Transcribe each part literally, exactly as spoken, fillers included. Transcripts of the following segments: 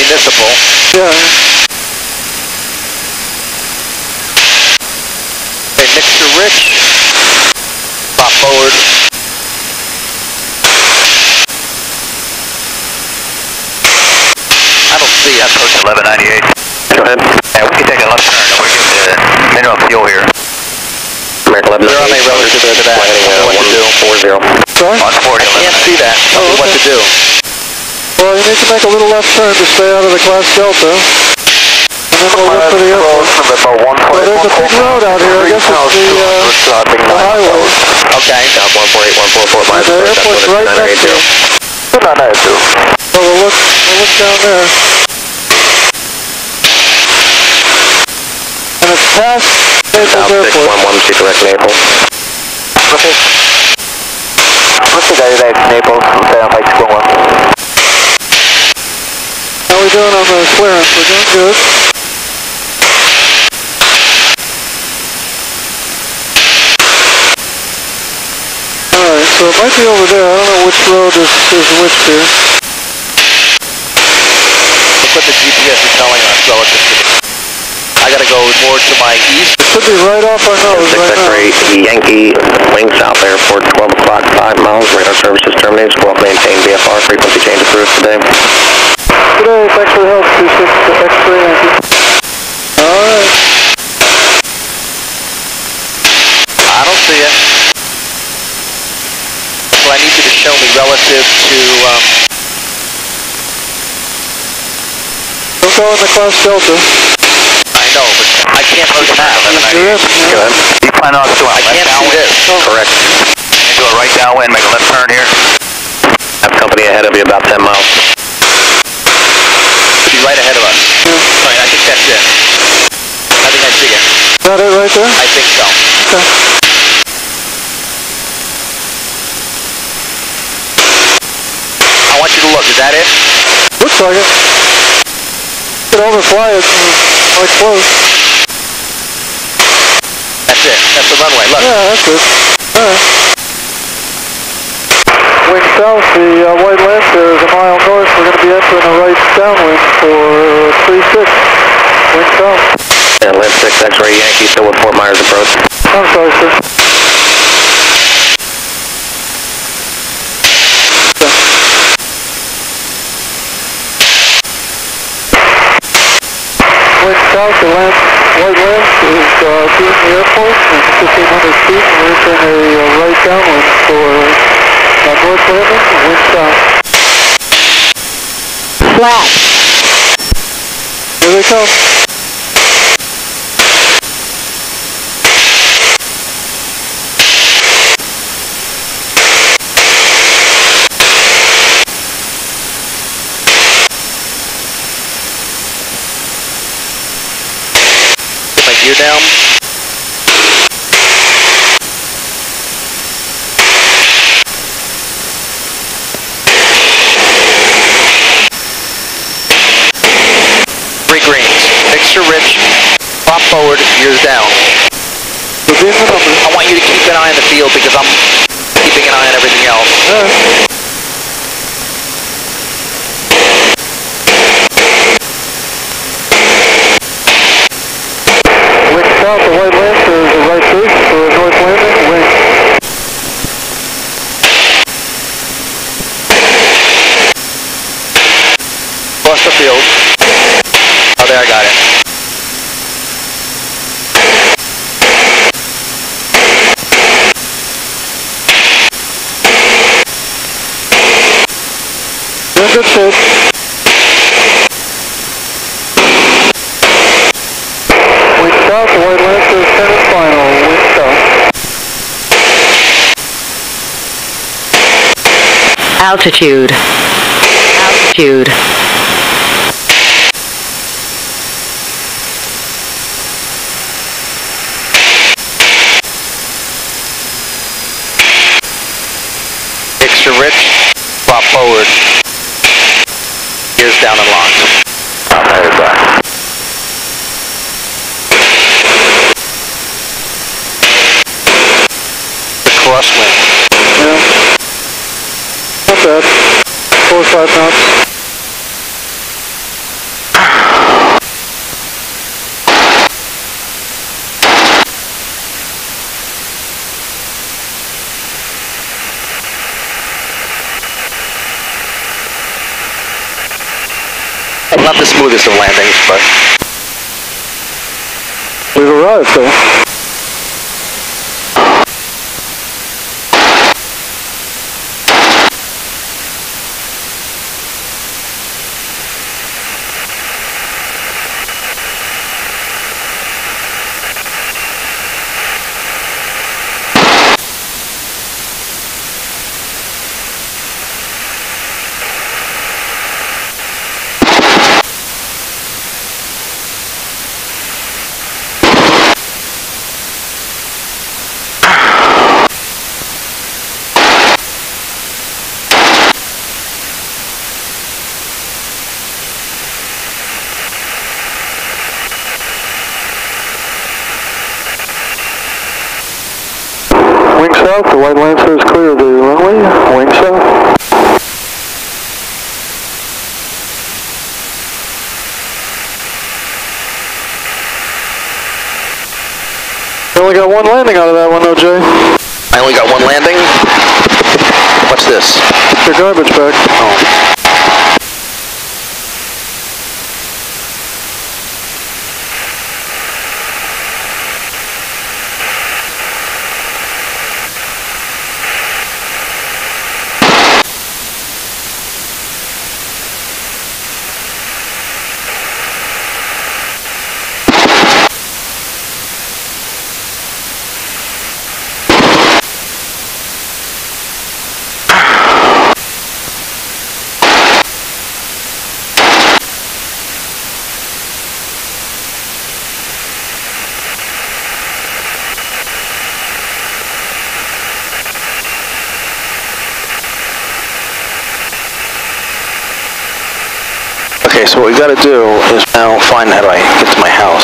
municipal. Yeah. Okay, mixture rich. Pop forward. I don't see it. Approach eleven ninety-eight. Go ahead. Yeah, we can take a left turn. We're getting uh, minimum fuel here. American eleven ninety-eight. Where are they relative to that? Heading uh, what to do? four zero. Sorry? On forty. I can't see that. Tell me Oh, okay. what to do. Well, you need to make a little left turn to stay out of the class Delta. And then we'll look for the airport. Well, there's a big road out here. I guess it's the, uh, the highway. Okay. one four eight one four four miles. The airport's right next to it. nine nine two. So we'll look, we'll look down there. And it's past Naples Airport. one one two direct Naples. Okay. What's the guy today? Naples. Stay on flight two one one. How are we doing on the clearance? We're doing good. Alright, so it might be over there. I don't know which road is, is which here. Look what the G P S is telling us relative to the... I gotta go more to my east. It should be right off our nose right now. Yankee, wing south airport, twelve o'clock, five miles, radar services terminated, well maintained V F R, frequency change approved today. Today, thanks for the help, two six X Y Yankee. Alright. I don't see it. So I need you to show me relative to, um... Don't go in the class Delta. I know, but I can't look at that. You're in. Go ahead. You plan on doing I can't see this. Oh. Correct. Do a right downwind, make a left turn here. Have company ahead of you about ten miles. Should be right ahead of us. Yeah. Sorry, I think that's it. I think I see it. Is that it right there? I think so. Okay. I want you to look. Is that it? Looks like it. You can overfly it quite close. That's it. That's the runway. Look. Yeah, that's it. Alright. Wing south, the uh, white Lancer is a mile north. We're going to be entering a right downwind for three six. Wing south. And N twenty-six X Y Yankee, still with Fort Myers approach. I'm sorry, sir. Wing south, the land, white Lance is uh, doing the airport at fifteen hundred feet. We're entering a uh, right downwind for uh, North Landing, wind south. Flat. Here they come. Get my gear down. Three greens. Mixture rich. Pop forward. Gears down. Repeat the number. I want you to keep an eye on the field because I'm keeping an eye on everything else. Yeah. Wind south, the white Lancer is a right boost for North Landing, wind. Across the field. Oh, there, I got it. You're in good shape. Wind south, the white Lancer is turning final, wind south. Altitude. Altitude. Mixture rich. Pop forward. Gears down and locked. Top headed back. The crosswind. Yeah. Not bad. Four or five knots. smoothest of landings, but... We've arrived, though. Wing south, the White Lancer is clear of the runway. Wing south. You only got one landing out of that one though, Jay. I only got one landing? What's this? Your garbage bag. Oh. Okay, so what we gotta do is now find how do I get to my house.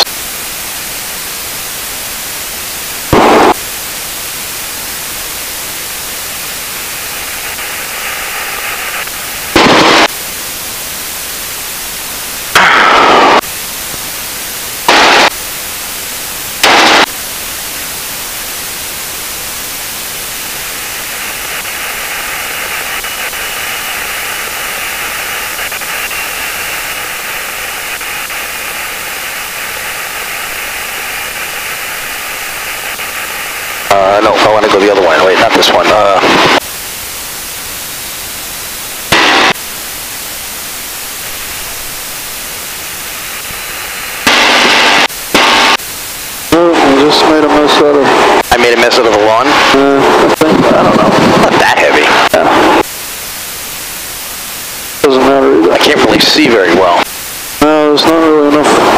Uh, no, I want to go the other one. Wait, not this one. Uh, Oh, you just made a mess out of... I made a mess out of the lawn? Uh, I think, I don't know. It's not that heavy. yeah. Doesn't matter either. I can't really see very well. No, there's not really enough.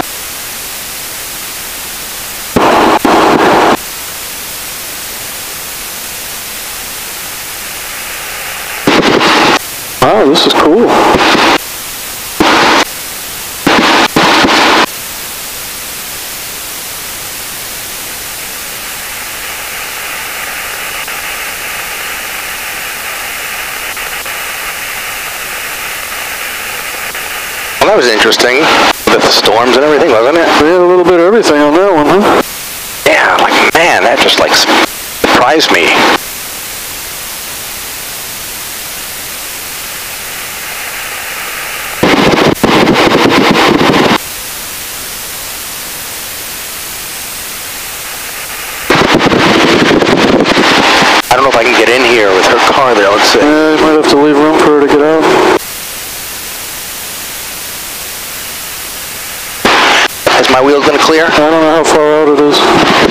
Wow, this is cool. Well, that was interesting. With the storms and everything, wasn't it? We had a little bit of everything on that one, huh? Yeah, like, man, that just, like, surprised me. I don't know if I can get in here with her car there, let's see. Yeah, you might have to leave room for her to get out. Has my wheel been clear? I don't know how far out it is.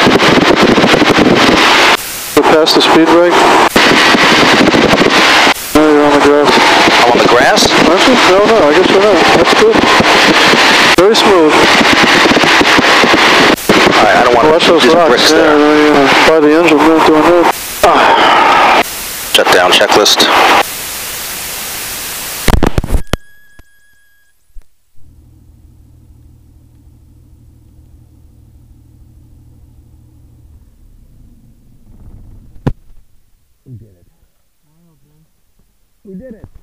We're past the speed brake. No, you're on the grass. I'm on the grass? Aren't you? No, no, I guess you're not. That's good. Very smooth. Alright, I don't want Watch to those do rocks. bricks Yeah, there. they, uh, by the engine, they're not doing that. Ah. Shut down checklist. We did it. We did it.